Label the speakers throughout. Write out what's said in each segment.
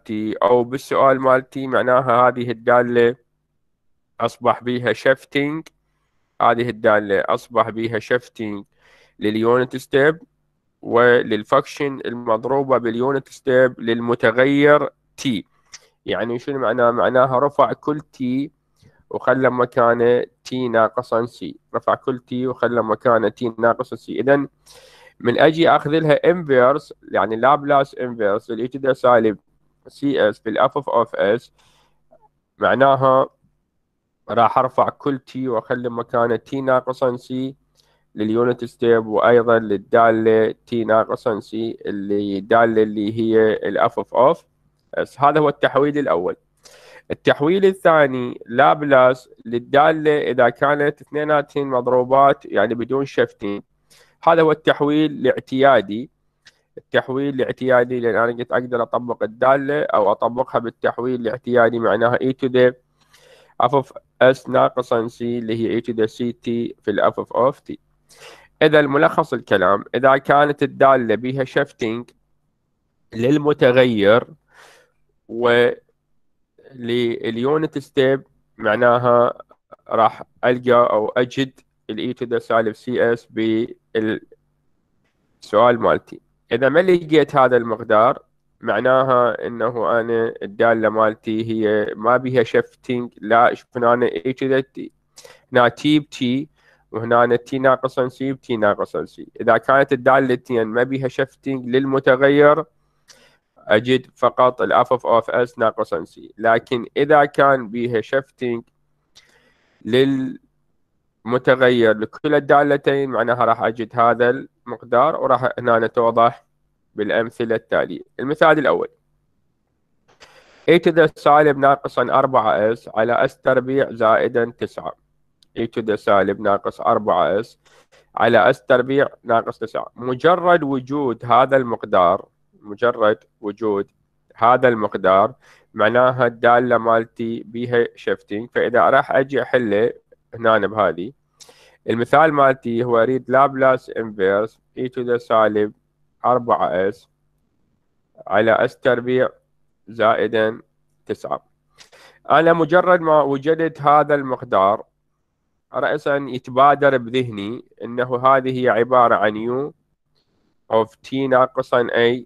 Speaker 1: مالتي أو بالسؤال مالتي، معناها هذه الدالة أصبح بها شيفتنج، هذه الدالة أصبح بها شيفتنج لليونت ستيب وللفانكشن المضروبة باليونت ستيب للمتغير تي. يعني شنو معناها؟ معناها رفع كل تي وخلى مكانه تي ناقصا سي، رفع كل تي وخلى مكانه تي ناقصا سي. إذا من أجي أخذ لها انفيرس، يعني لابلاس انفيرس للإي تو ذا سالب سي اس بالاف اوف اس، معناها راح ارفع كل تي واخلي مكانه تي ناقصا سي لليونت ستيب، وايضا للداله تي ناقصا سي اللي داله اللي هي الاف اوف اس. هذا هو التحويل الاول. التحويل الثاني لابلاس للداله اذا كانت اثنيناتهم مضروبات يعني بدون شفتين. هذا هو التحويل الاعتيادي. التحويل الاعتيادي لان انا قلت اقدر اطبق الداله او اطبقها بالتحويل الاعتيادي، معناها اي تو ذا اف اوف اس ناقصا سي اللي هي اي تو ذا سي تي في الاف اوف تي. اذا الملخص الكلام، اذا كانت الداله بها شفتنج للمتغير ولليونت ستيب، معناها راح القى او اجد الاي تو ذا سالب سي اس بالسؤال مالتي. اذا ما لقيت هذا المقدار، معناها انه انا الداله مالتي هي ما بها شفتنج، لا شوف هنا اي تو ذا تي، هنا تي بتي وهنا تي ناقصا سي بتي ناقصا سي. اذا كانت الدالتين ما بها شفتنج للمتغير، اجد فقط الاف اوف اس ناقصا سي. لكن اذا كان بها شفتنج للمتغير لكل الدالتين، معناها راح اجد هذا المقدار، وراح هنا نتوضح بالامثله التاليه. المثال الاول e to the سالب ناقصا 4s على s تربيع زائدا 9. e to the سالب ناقص 4s على s تربيع ناقص 9. مجرد وجود هذا المقدار، مجرد وجود هذا المقدار، معناها الدالة مالتي بيها شيفتنج. فإذا راح أجي أحله هنا بهذه المثال مالتي، هو أريد لابلاس انفيرس e to the سالب 4s على s تربيع زائدا 9. أنا مجرد ما وجدت هذا المقدار، رأسا يتبادر بذهني أنه هذه هي عبارة عن u of t ناقصا a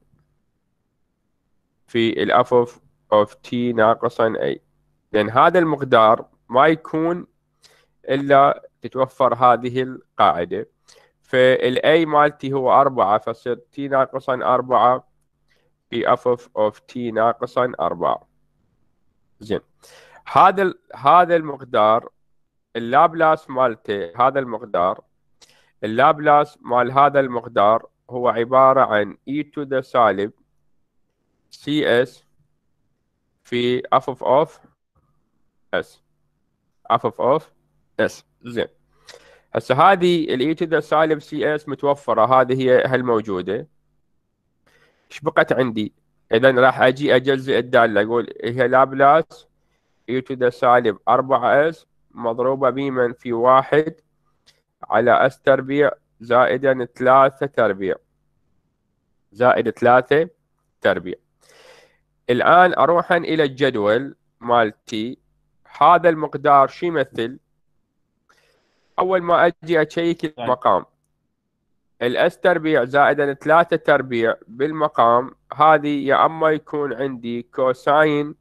Speaker 1: في الاف of t ناقصا a. لأن هذا المقدار ما يكون إلا تتوفر هذه القاعدة. فال a مالتي هو 4، فصير t ناقصا 4 في اف of t ناقصا 4. زين، هذا المقدار اللابلاس مالته، هذا المقدار اللابلاس مال هذا المقدار هو عبارة عن e to the سالب cs في f of s، f of s. زين، هسه هذه ال e to the سالب cs متوفرة، هذه هي الموجودة. ايش بقت عندي؟ اذا راح اجي اجزئ الدالة، اقول هي لابلاس e to the سالب 4s مضروبة بمن في 1 على s تربيع زائدا 3 تربيع زائد 3 تربيع. الآن أروحا إلى الجدول مالتي، هذا المقدار شو يمثل؟ أول ما أجي أشيك المقام، الأس تربيع زائدا 3 تربيع بالمقام، هذه يا أما يكون عندي كوساين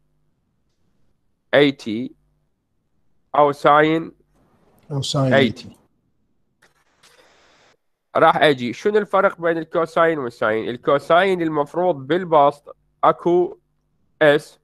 Speaker 1: 80 أو ساين 80. راح أجي شنو الفرق بين الكوساين والساين؟ الكوساين المفروض بالبسط أكو اس،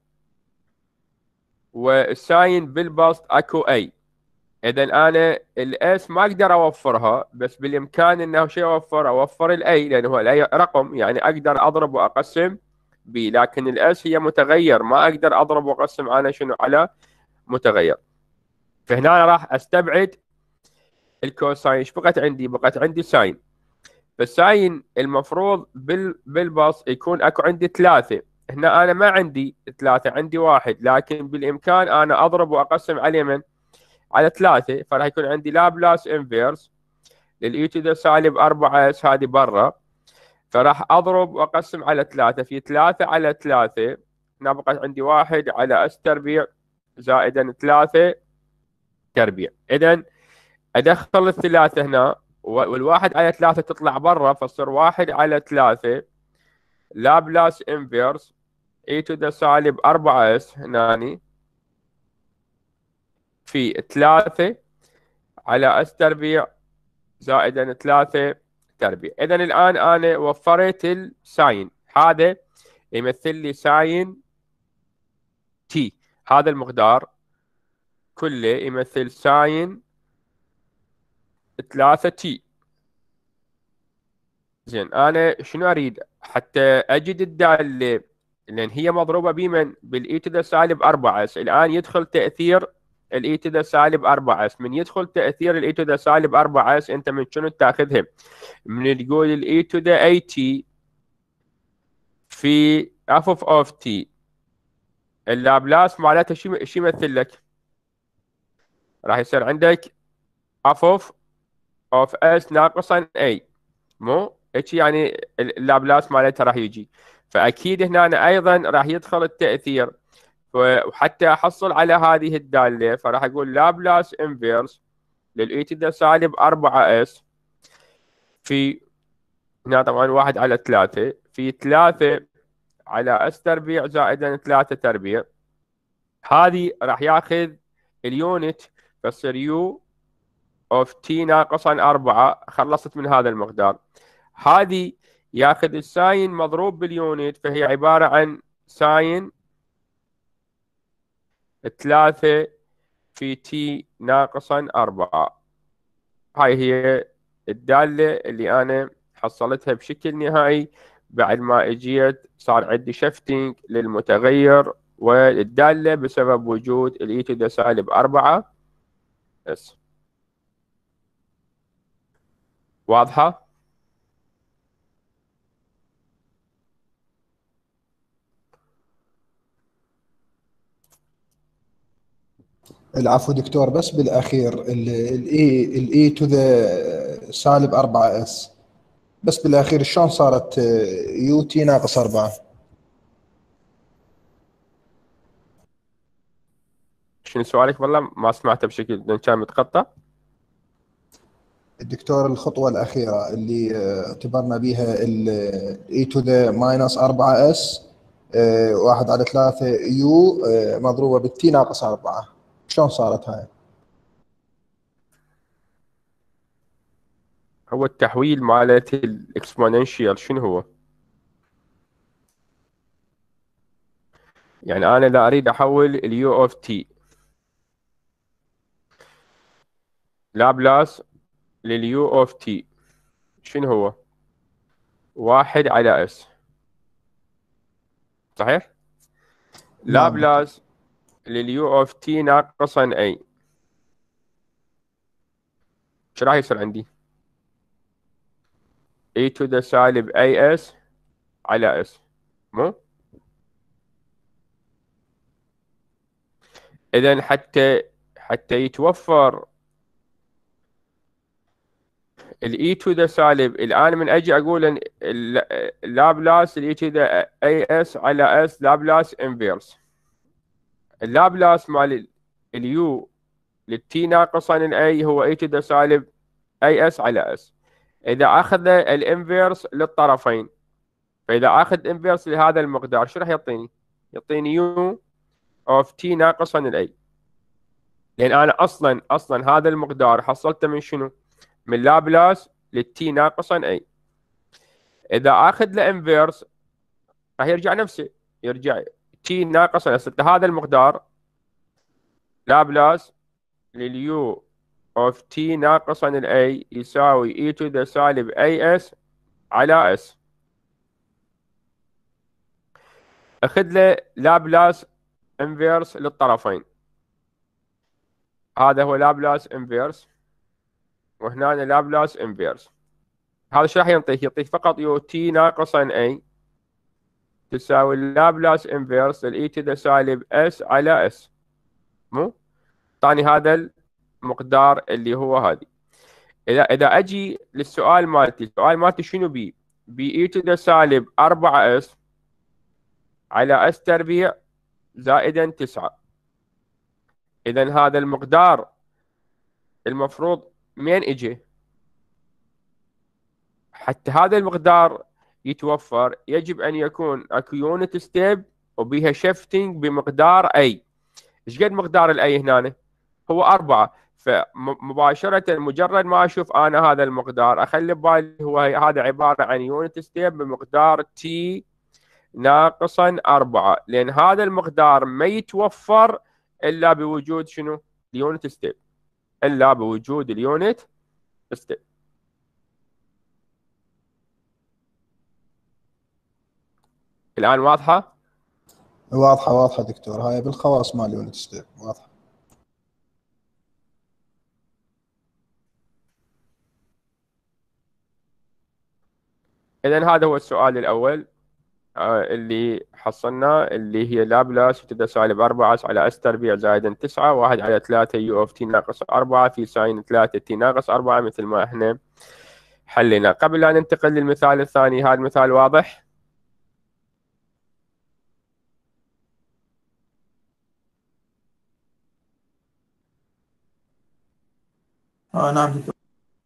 Speaker 1: والساين بالبسط اكو اي. اذا انا الاس ما اقدر اوفرها، بس بالامكان انه شيء اوفر الاي، لانه هو الاي رقم يعني اقدر اضرب واقسم به. لكن الاس هي متغير، ما اقدر اضرب واقسم انا شنو على متغير. فهنا أنا راح استبعد الكوساين. ايش بقت عندي؟ بقت عندي ساين. فالساين المفروض بالبسط يكون اكو عندي 3. هنا انا ما عندي 3، عندي 1، لكن بالامكان انا اضرب واقسم على من؟ على 3. فراح يكون عندي لابلاس انفيرس للاي تو ذا سالب 4s، هذه برا، فراح اضرب واقسم على 3 في 3 على 3 هنا بقت عندي 1 على اس تربيع زائدا 3 تربيع. اذا ادخل الثلاثة هنا، والواحد على 3 تطلع برا، فتصير 1 على 3 لابلاس انفيرس اي تو ذا سالب 4 اس هناني في 3 على اس تربيع زائدا 3 تربيع. اذا الان انا وفرت الساين، هذا يمثل لي ساين تي، هذا المقدار كله يمثل ساين 3 تي. زين انا شنو اريد حتى اجد الداله، لان هي مضروبه بمن؟ بالاي تو ذا سالب 4 اس. الان يدخل تاثير الاي تو ذا سالب 4 اس. من يدخل تاثير الاي تو ذا سالب 4 اس انت من شنو تاخذها؟ من تقول الاي تو ذا اي تي في اف اوف تي، اللابلاس معناته شو يمثل لك؟ راح يصير عندك اف اوف اس ناقصا اي، مو هيك يعني اللابلاس مالتها راح يجي. فاكيد هنا أنا ايضا راح يدخل التاثير، وحتى احصل على هذه الداله فراح اقول لابلاس انفيرس للاي تو ذا سالب 4 اس في، هنا طبعا 1 على 3 في 3 على اس تربيع زائدا 3 تربيع. هذه راح ياخذ اليونت، فتصير يو اوف تي ناقصا 4. خلصت من هذا المقدار. هذه ياخذ الساين مضروب باليونت، فهي عبارة عن ساين 3 في تي ناقصا 4. هاي هي الدالة اللي أنا حصلتها بشكل نهائي بعد ما اجيت صار عندي شفتنج للمتغير والدالة بسبب وجود الاي تو ذا سالب 4 اس. واضحة؟
Speaker 2: العفو دكتور، بس بالاخير الاي تو ذا سالب 4 اس، بس بالاخير شلون صارت يو تي ناقص 4؟
Speaker 1: شنو سؤالك؟ والله ما سمعته بشكل لأن كان متقطع.
Speaker 2: الدكتور الخطوه الاخيره اللي اعتبرنا بها الاي تو ذا ماينس 4 اس 1 على 3 يو مضروبه بالتي ناقص 4، شلون صارت هاي؟
Speaker 1: هو التحويل مالت الاكسبوننشيال شنو هو؟ يعني انا اذا اريد احول اليو اوف تي لابلاس لليو اوف تي شنو هو؟ 1 على اس، صحيح؟
Speaker 2: نعم.
Speaker 1: لابلاس لليو اوف تي ناقصا اي، شو راح يصير عندي؟ اي تو ذا سالب اي اس على اس، مو؟ اذا حتى يتوفر الاي تو ذا سالب، الان من اجي اقول ان اللابلاس الاي تو ذا اي اس على اس لابلاس انفيرس، اللابلاس مال اليو للتي ناقصا الاي هو اي تو ذا سالب اي اس على اس. اذا اخذ الانفيرس للطرفين، فاذا اخذ انفيرس لهذا المقدار شو راح يعطيني؟ يعطيني يو اوف تي ناقصا الاي، لان انا اصلا هذا المقدار حصلته من شنو؟ من لابلاس للتي ناقصا اي. اذا اخذ له انفيرس راح يرجع نفسه، يرجع تي ناقصا اس. هذا المقدار لابلاس لليو اوف تي ناقصا الاي يساوي اي تو ذا سالب اي اس على اس. اخذ له لابلاس انفيرس للطرفين، هذا هو لابلاس انفيرس وهنا لابلاس انفيرس. هذا شو راح يعطيك؟ يعطيك فقط يو تي ناقصا اي تساوي لابلاس انفيرس للاي تو ذا سالب اس على اس، مو؟ ثاني هذا المقدار اللي هو هذه. اذا اجي للسؤال مالتي، السؤال مالتي شنو بي؟ بي اي تو ذا سالب 4 اس على اس تربيع زائدا 9. اذا هذا المقدار المفروض منين اجي؟ حتى هذا المقدار يتوفر يجب ان يكون اكو يونت ستيب وبيها شيفتنج بمقدار اي. ايش قد مقدار الاي هنا؟ هو 4. فمباشرة مجرد ما اشوف انا هذا المقدار اخلي ببالي هو هذا عبارة عن يونت ستيب بمقدار تي ناقصا 4، لان هذا المقدار ما يتوفر الا بوجود شنو؟ اليونت ستيب، الا بوجود اليونت ستيب. الان واضحة؟
Speaker 2: واضحه دكتور، هاي بالخواص مال يونت ستيب واضحه.
Speaker 1: اذا هذا هو السؤال الاول اللي حصلناه، اللي هي لابلاس تبدا سالب 4 على اس تربيع زائدا 9 1 على 3 يو اوف تي ناقص 4 في ساين 3 تي ناقص 4 مثل ما احنا حلينا. قبل لا ننتقل للمثال الثاني، هذا المثال واضح؟
Speaker 2: نعم دكتور.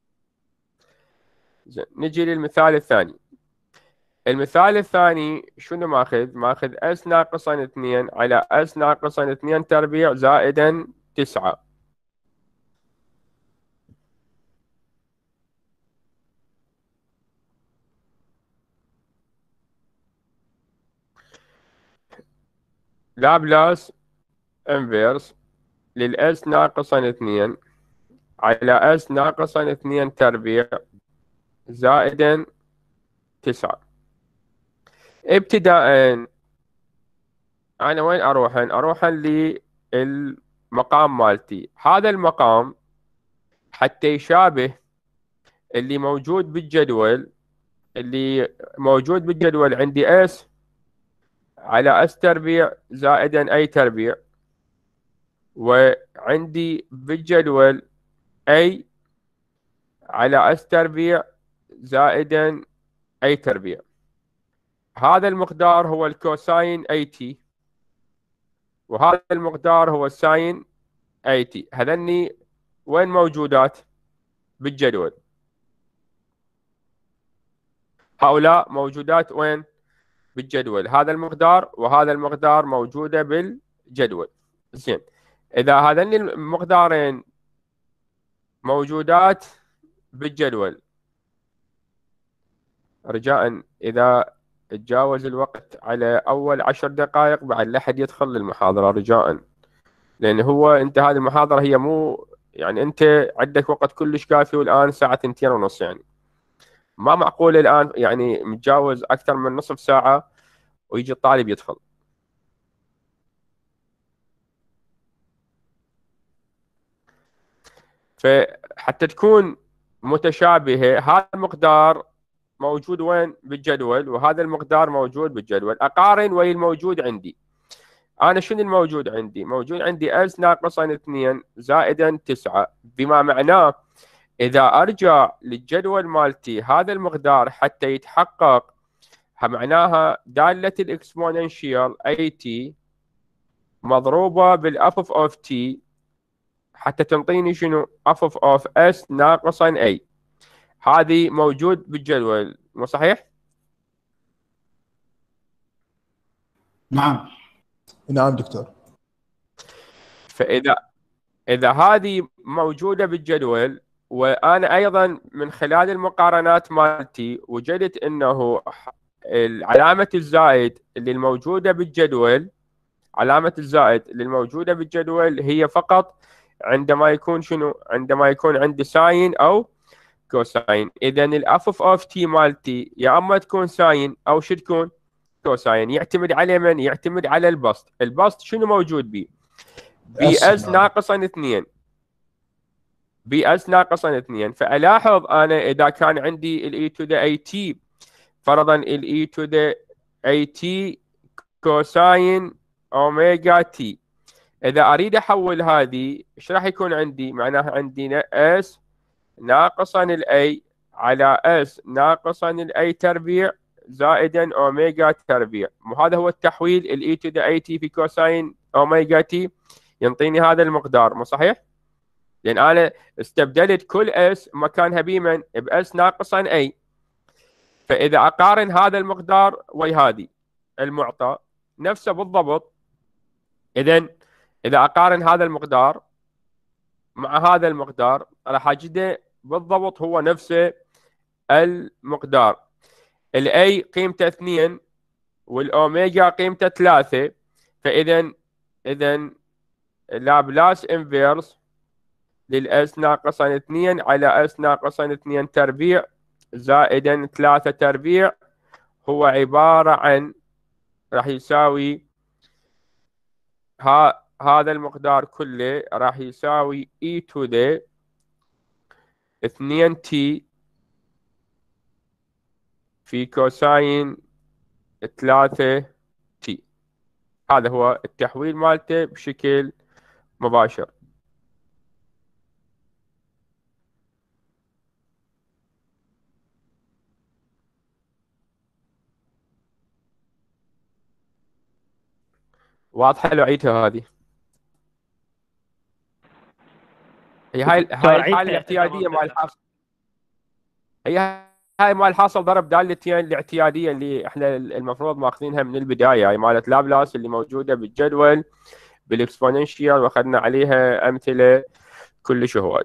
Speaker 1: زين، نجي للمثال الثاني. المثال الثاني شنو ماخذ اس ناقصا 2 على اس ناقصا 2 تربيع زائدا 9. لابلاس انفيرس للاس ناقصا 2 على اس ناقصا 2 تربيع زائدا 9. ابتداء انا وين اروح للمقام مالتي. هذا المقام حتى يشابه اللي موجود بالجدول، عندي اس على اس تربيع زائدا اي تربيع، وعندي بالجدول اي على اس تربيع زائدا اي تربيع. هذا المقدار هو الكوساين اي تي، وهذا المقدار هو الساين اي تي. هذني وين موجودات بالجدول؟ هؤلاء موجودات وين بالجدول؟ هذا المقدار وهذا المقدار موجودة بالجدول. زين، إذا هذين المقدارين موجودات بالجدول، رجاء إذا تجاوز الوقت على أول 10 دقائق بعد لا حد يدخل للمحاضرة رجاء، لأن هو أنت هذه المحاضرة هي مو يعني أنت عندك وقت كلش كافي، والآن ساعة 2:30 يعني ما معقول الآن يعني متجاوز أكثر من نصف ساعة ويجي الطالب يدخل. فحتى تكون متشابهة، هذا المقدار موجود وين بالجدول وهذا المقدار موجود بالجدول، أقارن ويا الموجود عندي. أنا شنو الموجود عندي؟ موجود عندي اس ناقصا 2 زائدا 9، بما معناه إذا أرجع للجدول مالتي هذا المقدار حتى يتحقق معناها دالة الاكسبوننشيال اي تي مضروبة بالاف اوف تي حتى تنطيني شنو؟ اف اوف اس ناقصا اي. هذه موجود بالجدول، مو صحيح؟
Speaker 2: نعم نعم دكتور.
Speaker 1: فإذا هذه موجودة بالجدول، وأنا أيضا من خلال المقارنات مالتي وجدت أنه علامة الزائد اللي الموجودة بالجدول، علامة الزائد اللي الموجودة بالجدول هي فقط عندما يكون شنو؟ عندما يكون عندي ساين أو كوساين. إذا الأف أوف تي مالتي يا أما تكون ساين أو شو تكون؟ كوساين. يعتمد على من؟ يعتمد على البسط. البسط شنو موجود بيه؟ بي اس ناقصا 2، بي اس ناقصا 2. فألاحظ أنا إذا كان عندي الاي تو ذا اي تي، فرضا الاي تو ذا اي تي كوساين اوميجا تي، إذا أريد أحول هذه إيش راح يكون عندي؟ معناها عندي اس ناقصا الاي على اس ناقصا الاي تربيع زائدا اوميجا تربيع. وهذا هو التحويل الاي تو ذا اي تي في كوساين اوميجا تي ينطيني هذا المقدار، مو صحيح؟ لان انا استبدلت كل اس مكانها بمن؟ باس ناقصا اي. فاذا اقارن هذا المقدار ويا هذه المعطى نفسه بالضبط، اذا اقارن هذا المقدار مع هذا المقدار راح اجده بالضبط هو نفسه المقدار. الاي قيمته 2 والاوميجا قيمته 3. فاذا لابلاس انفيرس للاس ناقصا 2 على اس ناقصا 2 تربيع زائدا 3 تربيع هو عبارة عن، راح يساوي هذا المقدار كله راح يساوي e to the 2t في كوساين 3t. هذا هو التحويل مالته بشكل مباشر. واضحة لو عيدها هذه؟ هاي الحالة الاعتيادية مال الحاصل. هاي مال الحاصل ضرب دالتين الاعتيادية اللي احنا المفروض ماخذينها من البداية، هاي مالت لابلاس اللي موجودة بالجدول بالاكسبوننشيال واخذنا عليها امثلة كلش هواي.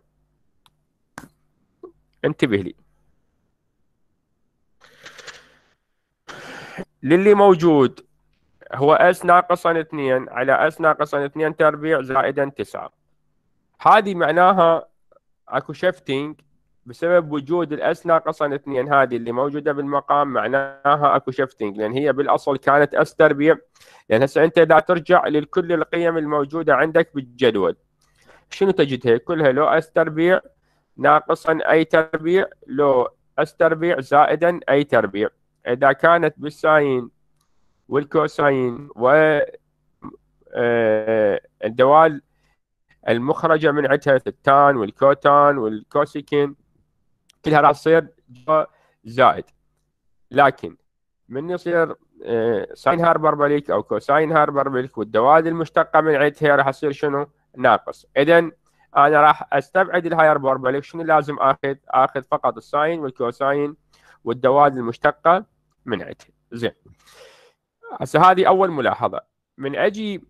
Speaker 1: انتبه لي للي موجود هو اس ناقصا 2 على اس ناقصا 2 تربيع زائدا 9. هذه معناها اكو شفتنج بسبب وجود الاس ناقصا 2 هذه اللي موجوده بالمقام، معناها اكو شفتنج لان هي بالاصل كانت اس تربيع. لان هسه انت اذا ترجع لكل القيم الموجوده عندك بالجدول شنو تجدها؟ كلها لو اس تربيع ناقصا اي تربيع لو اس تربيع زائدا اي تربيع. اذا كانت بالساين والكوساين والدوال المخرجه من عندها التان والكوتان والكوسيكين كلها راح تصير زائد. لكن من يصير ساين هايبربوليك او كوساين هايبربوليك والدوال المشتقه من عندها راح تصير شنو؟ ناقص. اذا انا راح استبعد الهايبربوليك. شنو لازم اخذ فقط الساين والكوساين والدوال المشتقه من عندها. زين، هسه هذه اول ملاحظه. من اجي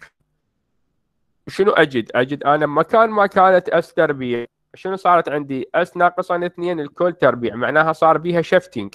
Speaker 1: شنو اجد انا مكان ما كانت اس تربيع شنو صارت عندي؟ اس ناقصا 2 الكل تربيع، معناها صار بيها شفتنج.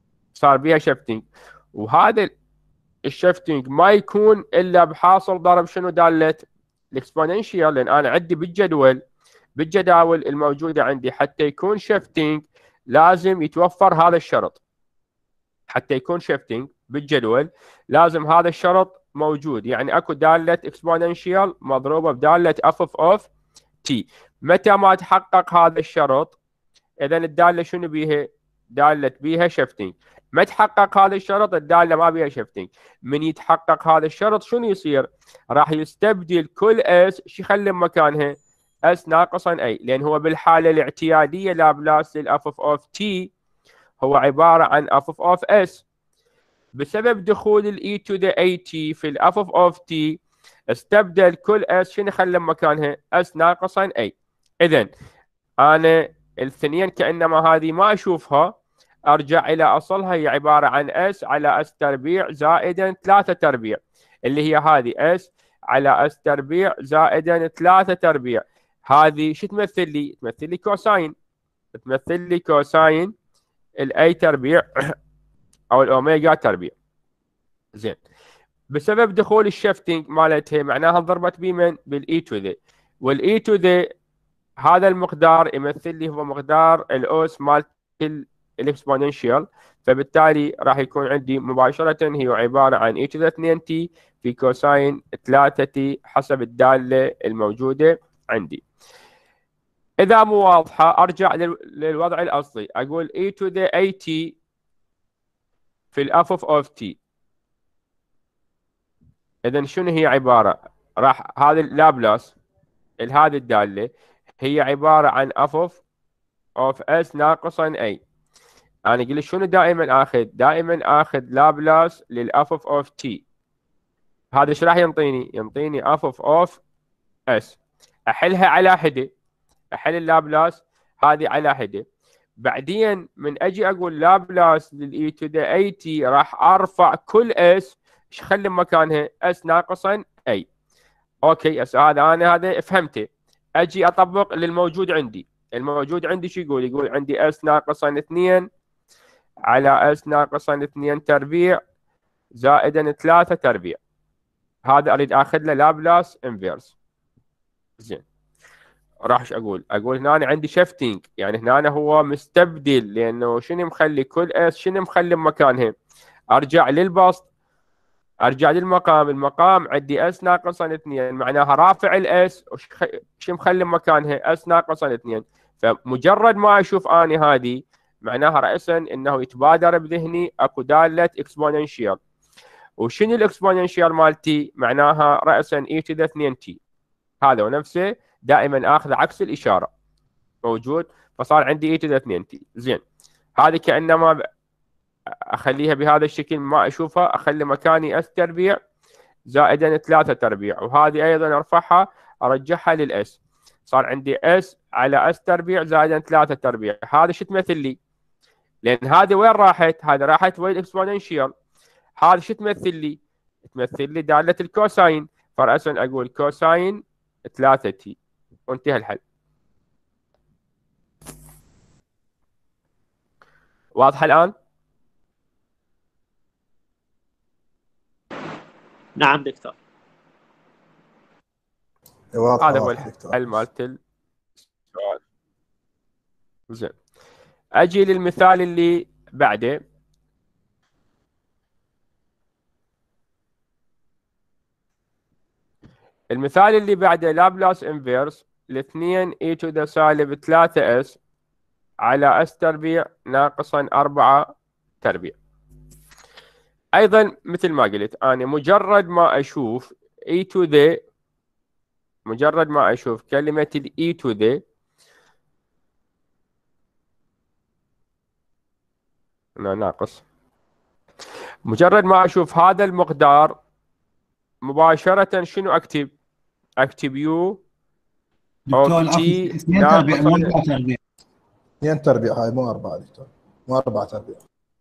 Speaker 1: وهذا الشفتنج ما يكون الا بحاصل ضرب شنو؟ داله الاكسبوننشيال. لان انا عندي بالجداول الموجوده عندي حتى يكون شفتنج لازم يتوفر هذا الشرط. حتى يكون شيفتنج بالجدول لازم هذا الشرط موجود، يعني اكو داله اكسبوننشيال مضروبه بداله اف اوف تي. متى ما تحقق هذا الشرط اذا الداله شنو بيها؟ داله بيها شيفتنج. ما تحقق هذا الشرط الداله ما بيها شيفتنج. من يتحقق هذا الشرط شنو يصير؟ راح يستبدل كل اس شو يخلي مكانها؟ اس ناقصا اي، لان هو بالحاله الاعتياديه لابلاس للاف اوف تي هو عباره عن اف اوف اس. بسبب دخول الاي تو ذا اي تي في الاف اوف تي استبدل كل اس شنو خلى مكانها؟ اس ناقصا اي. اذا انا الاثنين كانما هذه ما اشوفها، ارجع الى اصلها هي عباره عن اس على اس تربيع زائدا 3 تربيع، اللي هي هذه اس على اس تربيع زائدا 3 تربيع. هذه شو تمثل لي؟ تمثل لي كوساين. تمثل لي كوساين الاي تربيع او الاوميجا تربيع. زين، بسبب دخول الشفتنج مالتها معناها ضربت بمن؟ بالاي تو ذا. والاي تو ذا هذا المقدار يمثل لي هو مقدار الاوس مال الاكسبوننشيال. فبالتالي راح يكون عندي مباشره هي عباره عن اي تو ذا 2 تي في كوساين 3 تي حسب الداله الموجوده عندي. اذا مو واضحه ارجع للوضع الاصلي، اقول اي تو ذا اي تي في الاف اوف تي. اذا شنو هي عباره؟ راح هذه اللابلاس هذه الداله هي عباره عن اف اوف اس ناقصا اي. انا اقول شنو دائما اخذ؟ دائما اخذ لابلاس للاف اوف تي. هذا ايش راح ينطيني؟ ينطيني اف اوف اس. احلها على حده، احل اللابلاس هذه على حده. بعدين من اجي اقول لابلاس للاي تو ذا اي تي، راح ارفع كل اس، ايش خلي مكانها؟ اس ناقصا اي. اوكي هسه هذا فهمته. اجي اطبق للموجود عندي. الموجود عندي شو يقول؟ يقول عندي اس ناقصا 2 على اس ناقصا 2 تربيع زائدا 3 تربيع. هذا اريد اخذ له لابلاس انفيرس. زين، راح ايش اقول؟ اقول هنا أنا عندي شيفتنج، يعني هنا أنا هو مستبدل، لانه شنو مخلي كل اس، شنو مخلي مكانها؟ ارجع للبسط، ارجع للمقام. المقام عندي اس ناقصا 2، معناها رافع الاس، شو مخلي مكانها؟ اس ناقصا 2. فمجرد ما اشوف اني هذه، معناها راسا انه يتبادر بذهني اكو داله اكسبوننشيال. وشنو الاكسبوننشيال مالتي؟ معناها راسا اي تو ذا 2 تي. هذا ونفسه دائما اخذ عكس الاشاره موجود، فصار عندي اي تو ذا 2 تي. زين، هذه كانما اخليها بهذا الشكل، ما اشوفها اخلي مكاني اس تربيع زائدا 3 تربيع، وهذه ايضا ارفعها ارجعها للاس. صار عندي اس على اس تربيع زائدا 3 تربيع. هذا شو تمثل لي؟ لان هذه وين راحت؟ هذه راحت وين الاكسبوننشيال. هذا شو تمثل لي؟ تمثل لي داله الكوساين. فراسا اقول كوساين 3 تي، وانتهى الحل. واضحه الان؟
Speaker 3: نعم دكتور.
Speaker 1: هذا هو الحل مالت السؤال. زين، اجي للمثال اللي بعده. المثال اللي بعده لابلاس انفيرس ل2 اي تو ذا سالب 3 اس على اس تربيع ناقصا 4 تربيع. ايضا مثل ما قلت انا، مجرد ما اشوف اي تو ذا، مجرد ما اشوف كلمه الاي تو ذا، ناقص، مجرد ما اشوف هذا المقدار مباشره شنو اكتب؟ اكتب يو
Speaker 4: دكتور
Speaker 1: تي
Speaker 4: 2 تربيع مو 4 تربيع.
Speaker 2: 2 تربيع، هاي مو 4 دكتور، مو 4 تربيع.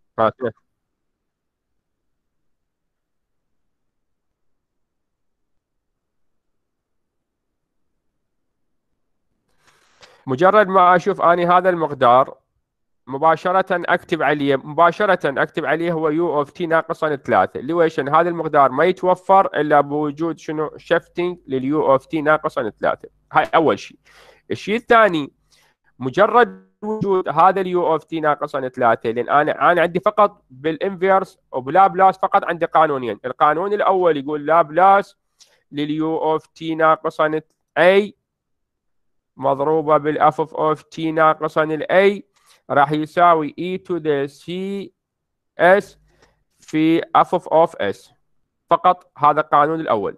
Speaker 1: مجرد ما اشوف اني هذا المقدار مباشرة اكتب عليه هو يو اوف تي ناقصا 3، اللي هو هذا المقدار ما يتوفر الا بوجود شنو؟ شيفتنج لليو اوف تي ناقصا 3. هاي اول شيء. الشيء الثاني، مجرد وجود هذا اليو اوف تي ناقصا 3، لان انا عندي فقط بالانفيرس وبلابلاس فقط عندي قانونين. القانون الاول يقول لابلاس لليو اوف تي ناقصا اي مضروبه بالاف اوف تي ناقصا الاي راح يساوي اي تو ذا سي اس في اف اوف اس. فقط هذا القانون الاول.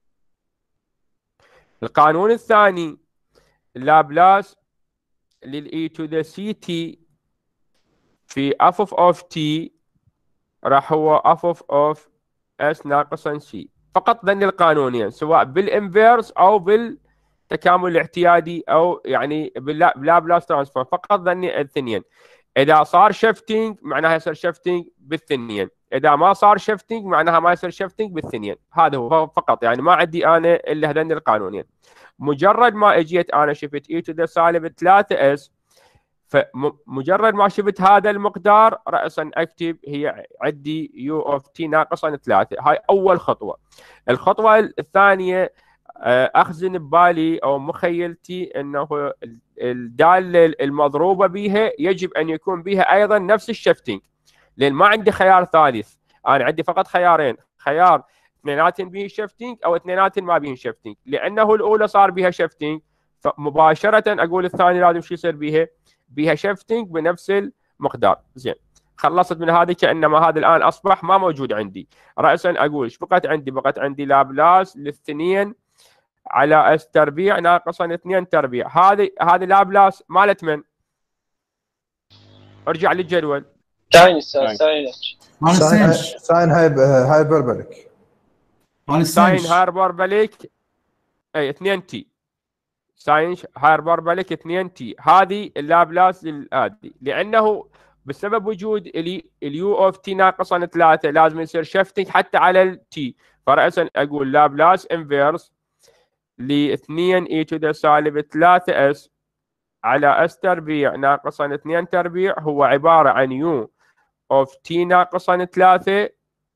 Speaker 1: القانون الثاني، لابلاس للاي تو ذا سي تي في اف اوف تي راح هو اف اوف اس ناقصا سي. فقط ذني القانونين، سواء بالانفيرس او بالتكامل الاعتيادي او يعني بلابلاس ترانسفورم، فقط ذني الاثنين. اذا صار شيفتنج معناها يصير شيفتنج بالثنين، اذا ما صار شيفتنج معناها ما يصير شيفتنج بالثنين. هذا هو فقط، يعني ما عندي انا الا هذين القانونين. مجرد ما اجيت انا شفت اي تو ذا سالب 3 اس، فمجرد ما شفت هذا المقدار راسا اكتب هي عندي يو اوف تي ناقصا 3. هاي اول خطوه. الخطوه الثانيه، اخزن ببالي او مخيلتي انه الداله المضروبه بها يجب ان يكون بها ايضا نفس الشفتنج، لان ما عندي خيار ثالث. انا عندي فقط خيارين، خيار اثنيناتهم بهم شفتنج او اثنيناتهم ما بهم شفتنج. لانه الاولى صار بها شفتنج، فمباشره اقول الثانيه لازم شو يصير بها شفتنج بنفس المقدار. زين، خلصت من هذه، كانما هذا الان اصبح ما موجود عندي. راسا اقول ايش بقت عندي؟ بقت عندي لابلاس للاثنين على اس تربيع ناقصا 2 تربيع. هذه لابلاس مالت من؟ ارجع للجدول.
Speaker 3: ساين ساين
Speaker 4: مال السنش
Speaker 2: ساين هايبربوليك.
Speaker 4: مال
Speaker 1: ساين
Speaker 4: السنش
Speaker 1: هايبربوليك اي 2 تي. ساين هايبربوليك 2 تي هذه اللابلاس للآتي، لأنه بسبب وجود اليو اوف تي ناقصا 3 لازم يصير شفتنج حتى على التي، فرأسا أقول لابلاس انفيرس ل 2 اي تو ذا سالب 3 اس على اس تربيع ناقصا 2 تربيع هو عبارة عن يو اوف تي ناقصا 3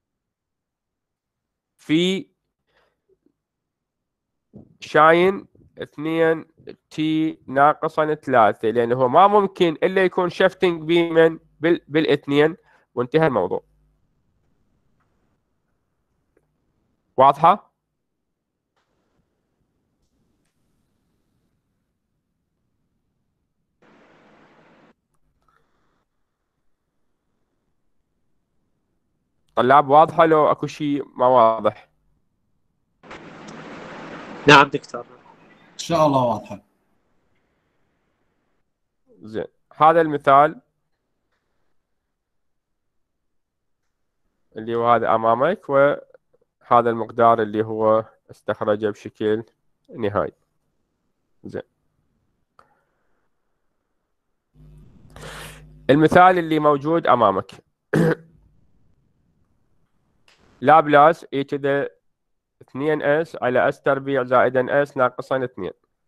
Speaker 1: في شاين 2 تي ناقصا 3، لأنه هو ما ممكن إلا يكون شفتنج بمن بالاثنين، وانتهى الموضوع. واضحة؟ طلاب واضحة لو اكو شيء ما واضح؟
Speaker 3: نعم دكتور.
Speaker 4: ان شاء الله واضحه.
Speaker 1: زين، هذا المثال اللي هو هذا امامك، وهذا المقدار اللي هو استخرجه بشكل نهائي. زين، المثال اللي موجود امامك لابلاس e to the 2s على s تربيع زائدا s ناقصا 2.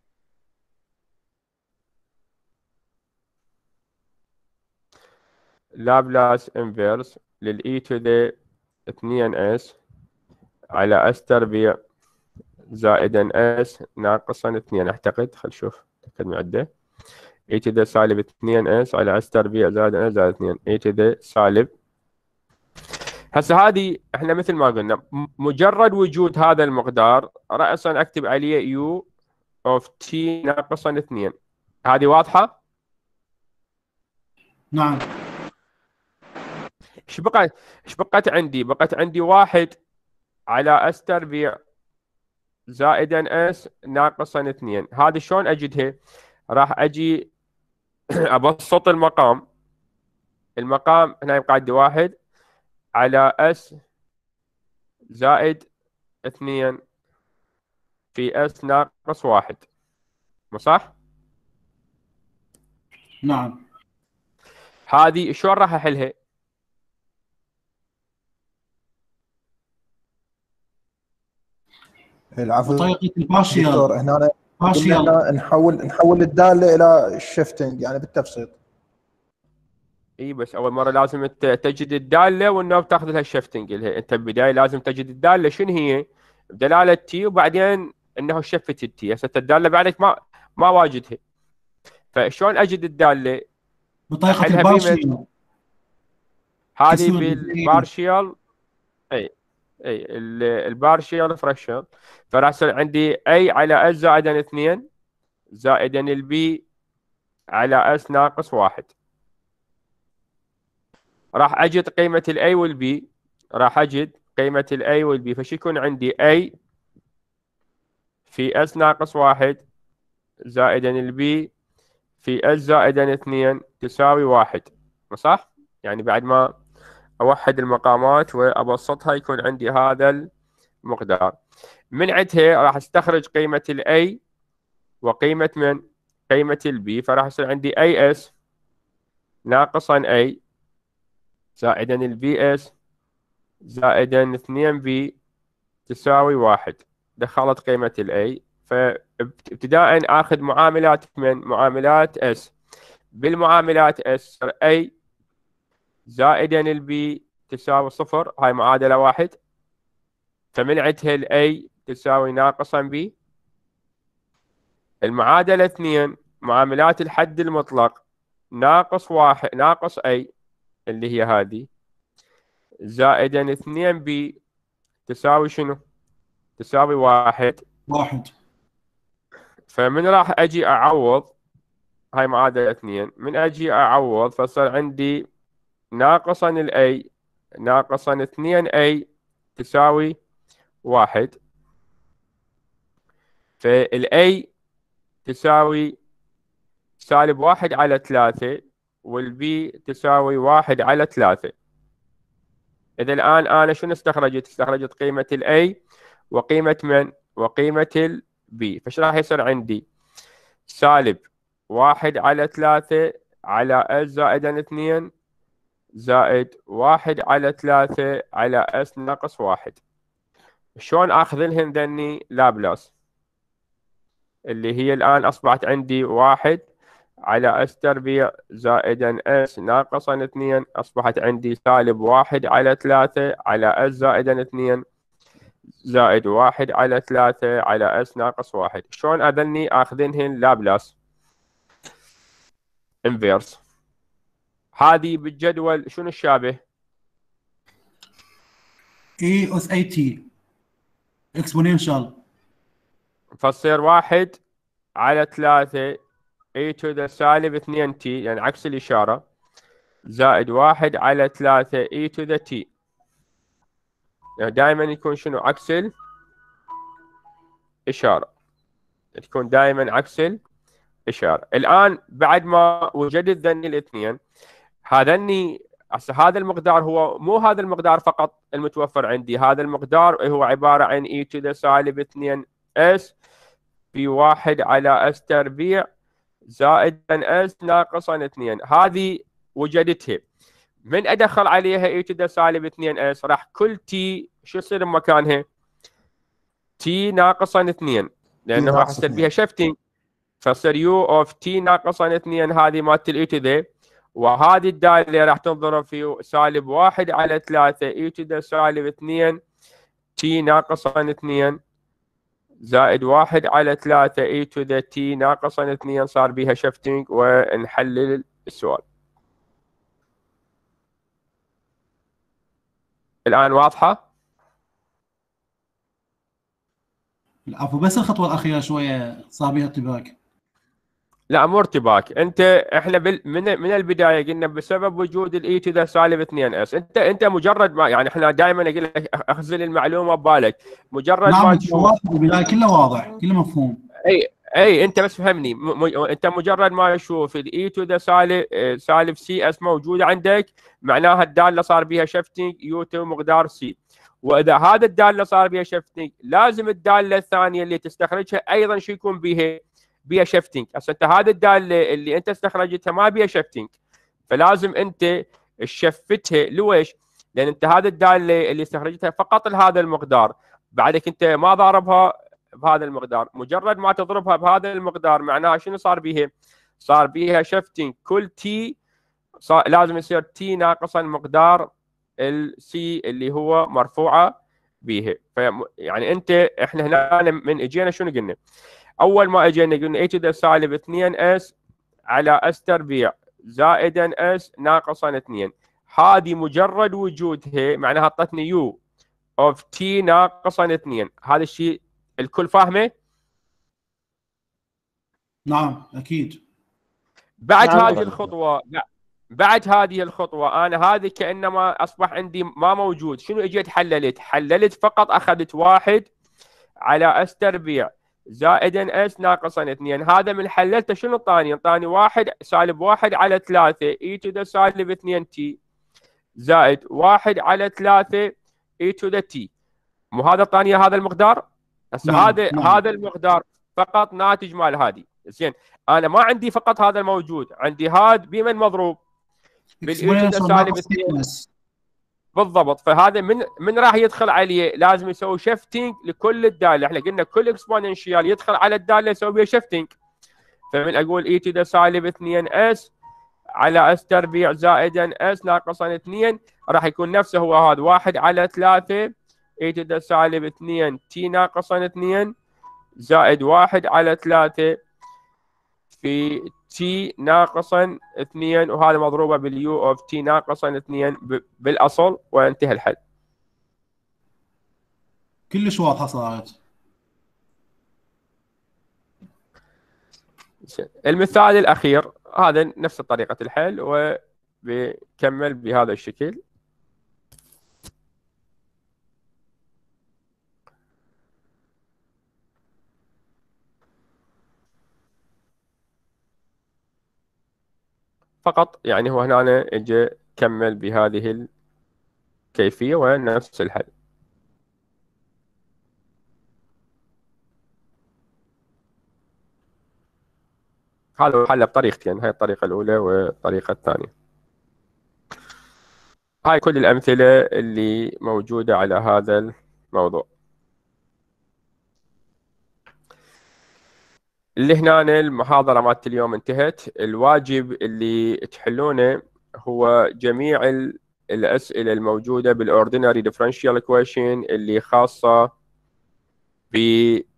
Speaker 1: لابلاس انفيرس لل e to the 2s على s تربيع زائدا s ناقصا 2. اعتقد خل نشوف نتأكد من عده. e to the سالب 2s على s تربيع زائدا s زائد 2 e to the سالب. هسه هذه احنا مثل ما قلنا مجرد وجود هذا المقدار رأسا اكتب عليه u of t ناقصا 2. هذه واضحة؟
Speaker 4: نعم.
Speaker 1: ايش بقت عندي؟ بقت عندي 1 على s تربيع زائدا s ناقصا 2. هذه شلون اجدها؟ راح اجي ابسط المقام هنا يبقى عندي 1 على s زائد 2 في s ناقص 1، مو صح؟
Speaker 4: نعم.
Speaker 1: هذه شلون راح احلها؟
Speaker 2: العفو
Speaker 4: بطريقه البارشيال.
Speaker 2: دكتور، هنا
Speaker 4: بارشيال.
Speaker 2: قلنا نحول الداله الى الشيفتنج يعني بالتبسيط.
Speaker 1: اي بس اول مره لازم تجد الداله والنوب تاخذ لها الشفتنج. انت بالبدايه لازم تجد الداله شنو هي بدلاله تي، وبعدين انه شفت التي. هسه الداله بعدك ما واجدها، فشلون اجد الداله؟
Speaker 4: بطريقه البارشيال.
Speaker 1: هذه بالبارشيال. اي البارشيال فراكشن. فراح يصير عندي اي على اس زائدا 2 زائدا البي على اس ناقص 1. راح اجد قيمة الاي والبي. راح اجد قيمة الاي والبي، فشو يكون عندي اي في اس ناقص 1 زائدا البي في اس زائدا 2 تساوي 1، صح؟ يعني بعد ما اوحد المقامات وابسطها يكون عندي هذا المقدار. من عندها راح استخرج قيمة الاي وقيمة من قيمة البي، فراح يصير عندي اي اس ناقصا اي زائدا البي اس زائدا 2 بي تساوي 1. دخلت قيمة الاي، فابتداء اخذ معاملات من معاملات اس. بالمعاملات اس اي زائدا البي تساوي 0، هاي معادلة 1. فمن عندها الاي تساوي ناقصا بي. المعادلة 2 معاملات الحد المطلق ناقص 1 ناقص اي اللي هي هذه زائدا 2 بي تساوي شنو؟ تساوي 1. فمن راح اجي اعوض هاي معادلة 2، من اجي اعوض فصار عندي ناقصا الاي ناقصا 2 اي تساوي 1. فالاي تساوي سالب 1 على 3 والبي تساوي 1 على 3. إذا الآن أنا شنو استخرجت؟ استخرجت قيمة الأي وقيمة من؟ وقيمة البي. فش راح يصير عندي؟ سالب 1 على 3 على اس زائدا 2 زائد 1 على 3 على اس ناقص 1. شلون آخذ لهن ذني لابلاس؟ اللي هي الآن أصبحت عندي 1 على اس تربيع زائدا اس ناقصا 2، أصبحت عندي سالب 1 على 3 على اس زائدا 2 زائد 1 على 3 على اس ناقص 1. شلون أذني آخذنهن لابلاس؟ انفيرس. هذه بالجدول شنو الشابه؟
Speaker 4: اي اس اي تي اكسبوننشال.
Speaker 1: فتصير 1 على 3 اي تو ذا سالب 2 تي، يعني عكس الإشارة، زائد 1 على 3 اي تو ذا تي. يعني دائما يكون شنو؟ عكس الإشارة، تكون دائما عكس الإشارة. الآن بعد ما وجدت ذني الاثنين، هذا المقدار هو مو هذا المقدار فقط المتوفر عندي، هذا المقدار هو عبارة عن اي تو ذا سالب 2 اس في 1 على اس تربيع زائد اس ناقصا 2. هذه وجدتها. من ادخل عليها اي تو ذا سالب 2 اس، راح كل تي شو يصير بمكانها؟ تي ناقصا 2، لانه راح يصير بيها شفتنج، فصير يو اوف تي ناقصا 2 هذه مالت الاي تو ذا، وهذه الداله راح تنضرب في سالب 1 على 3 اي تو ذا سالب 2 تي ناقصا 2 زائد 1 على 3 اي تو ذا تي ناقصا 2. صار بيها شفتنج ونحلل السؤال. الآن واضحة؟
Speaker 4: العفو، بس الخطوه الاخيره شويه صار بيها ارتباك.
Speaker 1: لا مو ارتباك. احنا من البدايه قلنا بسبب وجود الاي تو ذا سالب 2 اس، انت مجرد ما، يعني احنا دائما اقول لك اخزن المعلومه ببالك، مجرد
Speaker 4: نعم،
Speaker 1: ما تشوف.
Speaker 4: البدايه كله واضح، كله مفهوم.
Speaker 1: اي انت بس فهمني، انت مجرد ما تشوف الاي تو ذا سالب سي اس موجوده عندك، معناها الداله صار بها شفتنج يو تو مقدار سي. واذا هذا الداله صار بها شفتنج، لازم الداله الثانيه اللي تستخرجها ايضا شو يكون بها شفتنج. هسه انت هذه الداله اللي انت استخرجتها ما بها شفتنج، فلازم انت تشفتها. لويش؟ لان انت هذه الداله اللي استخرجتها فقط لهذا المقدار، بعدك انت ما ضاربها بهذا المقدار. مجرد ما تضربها بهذا المقدار معناها شنو صار بيها؟ صار بيها شفتنج كل تي لازم يصير تي ناقصا مقدار السي اللي هو مرفوعه بيها. يعني احنا هنا من اجينا شنو قلنا؟ اول ما اجينا قلنا اي تو ذا سالب 2 اس على اس تربيع زائدا اس ناقصا 2. هذه مجرد وجودها معناها اعطتني يو اوف تي ناقصا 2. هذا الشيء الكل فاهمه؟
Speaker 4: نعم اكيد.
Speaker 1: بعد
Speaker 3: نعم.
Speaker 1: هذه الخطوه بعد هذه الخطوه انا هذه كانما اصبح عندي ما موجود. شنو اجيت حللت فقط اخذت 1 على اس تربيع زائدا اس ناقصا 2. هذا من حللته شنو طاني 1 سالب 1 على 3 اي تو ذا سالب 2 تي زائد 1 على 3 اي تو ذا تي. مو هذا طاني هذا المقدار؟ هسه
Speaker 4: نعم.
Speaker 1: هذا المقدار فقط ناتج مال هذه. زين، انا ما عندي فقط هذا الموجود، عندي هذا بمن مضروب؟ بالاي تو ذا سالب 2. بالضبط. فهذا من راح يدخل عليه لازم يسوي شفتنج لكل الداله. احنا قلنا كل اكسبوننشال يدخل على الداله يسوي بها شفتنج. فمن اقول اي تو ذا سالب 2 اس على اس تربيع زائدا اس ناقصا 2 راح يكون نفسه هو هذا 1 على 3 اي تو ذا سالب 2 تي ناقصا 2 زائد 1 على 3 في تي ناقصا 2، وهذا مضروبه باليو اوف تي ناقصا 2 بالاصل، وانتهى الحل.
Speaker 4: كلش واضحه صارت.
Speaker 1: المثال الاخير هذا نفس طريقه الحل، وبكمل بهذا الشكل. فقط يعني هو هنا اجى كمل بهذه الكيفية ونفس الحل. هذا هو حل بطريقتين، هاي الطريقة الأولى والطريقة الثانية. هاي كل الأمثلة اللي موجودة على هذا الموضوع. اللي هنا المحاضرة مالت اليوم انتهت. الواجب اللي تحلونه هو جميع الأسئلة الموجودة بالأوردينري ديفرنشيال إيكويشن اللي خاصة ب